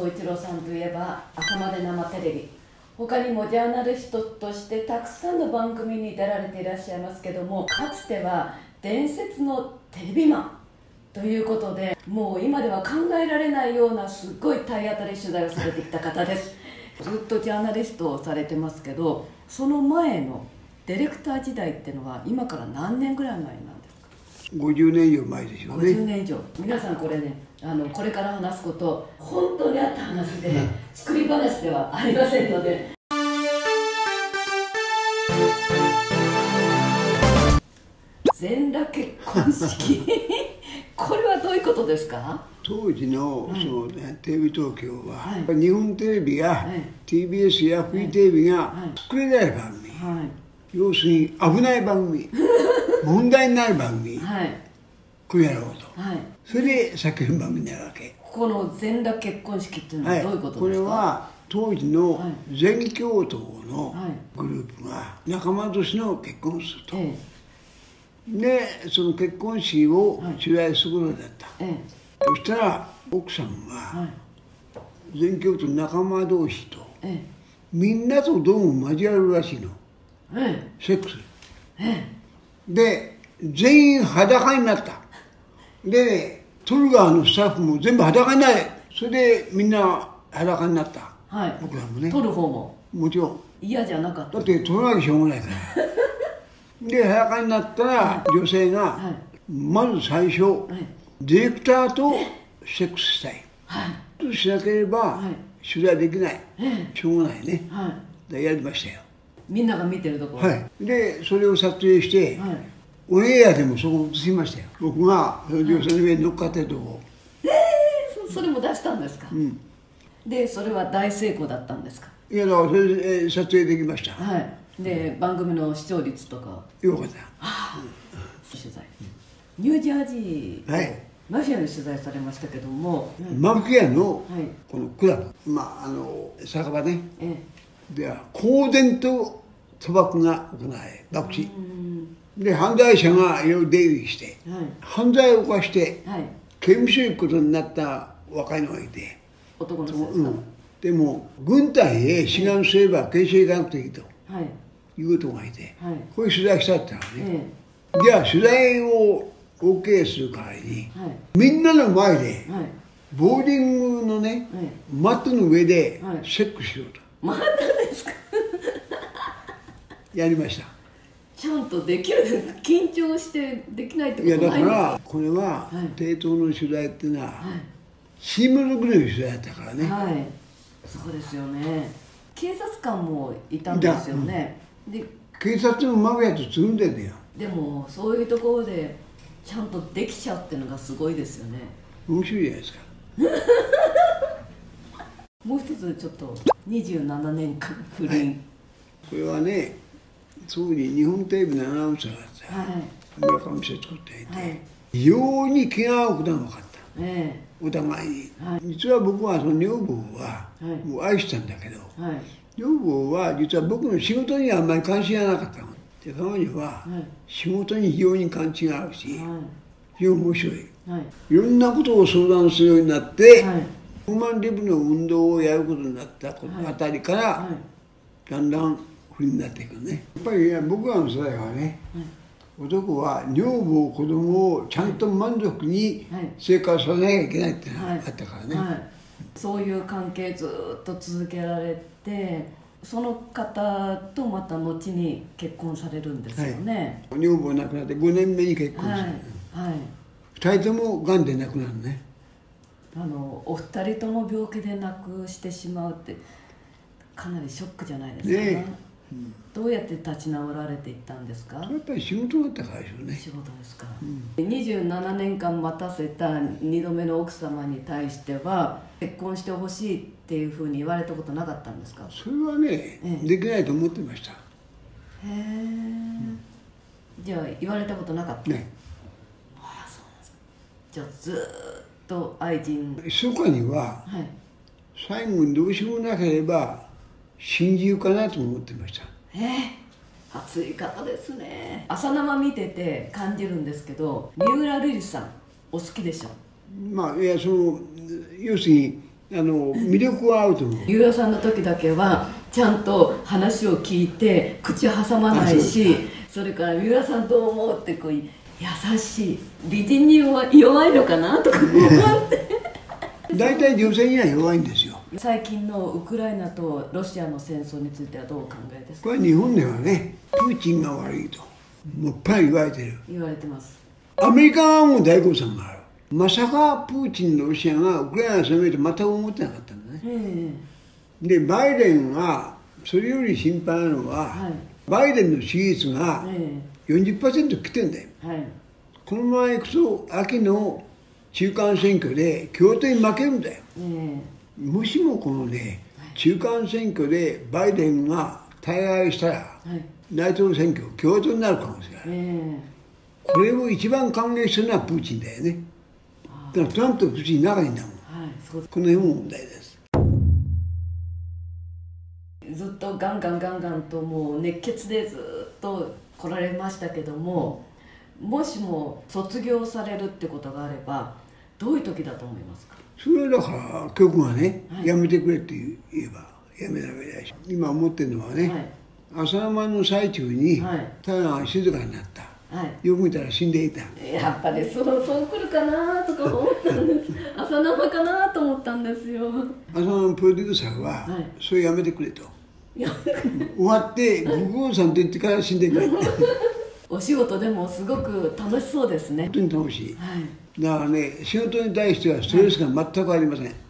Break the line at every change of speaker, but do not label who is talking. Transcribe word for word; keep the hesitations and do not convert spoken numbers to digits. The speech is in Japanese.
総一郎さんといえば朝まで生テレビ、他にもジャーナリストとしてたくさんの番組に出られていらっしゃいますけども、かつては伝説のテレビマンということで、もう今では考えられないようなすっごい体当たり取材をされてきた方です。ずっとジャーナリストをされてますけど、その前のディレクター時代っていうのは今から何年ぐらい前なんですか？
ごじゅうねん以上前でしょうね。
ごじゅうねん以上。皆さんこれね、あのこれから話すこと本当にあった話で、作り話ではありませんので。全裸結婚式これはどういうことですか？
当時の、はい、そのね、テレビ東京は、はい、日本テレビや、はい、ティービーエス やフリーテレビが作れない番組、はい、要するに危ない番組問題になる番組、はい、これやろうと、はい、それで避ける番組になるわけ。
この全裸結婚式っていうのはどういうことですか？
はい、これは当時の全共闘のグループが仲間同士の結婚をすると、はい、でその結婚式を取材することだった、はい、そしたら奥さんが全共闘の仲間同士と、はい、みんなとどうも交わるらしいの、はい、セックス、はい、で全員裸になった。で、ね、撮る側のスタッフも全部裸になれ、それでみんな裸になった、はい、僕らもね。
撮る方も
もちろん
嫌じゃなかった。
だって撮らなきゃしょうがないからで裸になったら女性がまず最初、はい、ディレクターとセックスしたい、はい、としなければ、はい、取材できない、はい、しょうがないね、はい、でやりましたよ。
みんなが見てるところ、
はい、でそれを撮影して、はい、オンエアでもそこを映しましたよ。僕が女性の上に乗っかってるとこ、
ええー、そ, それも出したんですか？うん、でそれは大成功だったんですか？い
やだからそれで、えー、撮影できました。
はい。で、うん、番組の視聴率とか
よかった。は
あ、うん、取材、うん、ニュージャージー、はい、マフィアの取材されましたけども、
うん、マフィアのこのクラブ、まああの酒場ね、ええ、では公然と賭博が行われ、博打で犯罪者がいろいろ出入りして、はい、犯罪を犯して、はい、刑務所に行くことになった若いのがいて、
男の人ですか？うん、
でも軍隊へ志願すれば刑務所へ行かなくていいと、はい、いうことがいて、はい、こういう取材したってのはね、ええ、じゃあ取材を オーケー する代わりに、はい、みんなの前で、はい、ボーリングのね、はい、マットの上でセックスしようと、
またですか？
やりました。
ちゃんとできる。緊張してできないってことないんですか？
いやだからこれは帝東の取材っていうのは、はい、チーム作りの取材だったからね。はい、
そうですよね。警察官もいたんですよね。うん、で
警察もマフィアとつるんでんだよ。
でもそういうところでちゃんとできちゃうっていうのがすごいですよね。
面白いじゃないですか。
もう一つちょっとにじゅうななねんかん不倫、はい、
これはね、当時日本テレビのアナウンサーがあって、はい、村上社長っていて、はい、非常に気が合うことが分かった、えー、お互いに、はい、実は僕はその女房はもう愛したんだけど、はい、女房は実は僕の仕事にはあんまり関心がなかったので、彼女は仕事に非常に関心があるし、はい、非常に面白い、はい、いろんなことを相談するようになって、はい、ヒューマンリブの運動をやることになったあたりから、はい、だんだん不倫になっていくね。やっぱり僕らの世代はね、はい、男は女房子供をちゃんと満足に生活させなきゃいけないってのがあったからね、はいはい、
そういう関係ずっと続けられて、その方とまた後に結婚されるんですよね、
はい、女房亡くなってごねんめに結婚する、はいはい、ふたりともがんで亡くなるね。
あのお二人とも病気で亡くしてしまうってかなりショックじゃないですかね。ね、うん、どうやって立ち直られていったんですか？
やっぱり仕事だったからでしょうね。
仕事ですか、うん、にじゅうななねんかん待たせたにどめの奥様に対しては結婚してほしいっていうふうに言われたことなかったんですか？
それはね、ええ、できないと思ってました。へえ、う
ん、じゃあ言われたことなかったね。ああ、そうなんですか。じゃあずーっと愛人
密かには、はい、最後にどうしようもなければ心中かなと思ってました。
えー、熱い方ですね。朝生見てて感じるんですけど、三浦瑠麗さんお好きでしょ？
まあいや、その要するにあの魅力はあると思う。
三浦さんの時だけはちゃんと話を聞いて口挟まないし、それから三浦さんどう思うってこう優しい、美人に弱い弱いのかなとか思って
大体女性には弱いんですよ。
最近のウクライナとロシアの戦争についてはどうお考えですか？
これ日本ではね、プーチンが悪いともういっぱい言われてる。
言われてます。
アメリカはもう大誤算がある。まさかプーチン、ロシアがウクライナを攻めると全く思ってなかったんだね。えー、でバイデンはそれより心配なのは、はい、バイデンの支持率が よんじゅっパーセント 来てんだよ、はい、このままいくと秋の中間選挙で共和党に負けるんだよ、えー、もしもこのね中間選挙でバイデンが大敗したら、はい、大統領選挙共和党になる可能性がある、えー、これを一番歓迎するのはプーチンだよね。だからトランプとプーチン仲いいんだもん、はい、そうこの辺も問題です。
ずっとガンガンガンガンともう熱血でずっと来られましたけども、うん、もしも卒業されるってことがあればどういう時だと思いますか？
それだから局がね、はい、やめてくれって言えばやめられないし、今思ってるのはね、はい、朝生の最中に太陽が静かになった、はい、よく見たら死んでいた。
やっぱりそうそう来るかなとか思ったんです朝生かなと思ったんですよ。
朝生のプロデューサーは、はい、それやめてくれと終わってご苦労さんって言ってから死んでくれって
お仕事でもすごく楽しそうですね。
本当に楽しい、はい、だからね仕事に対してはストレスが全くありません、はい。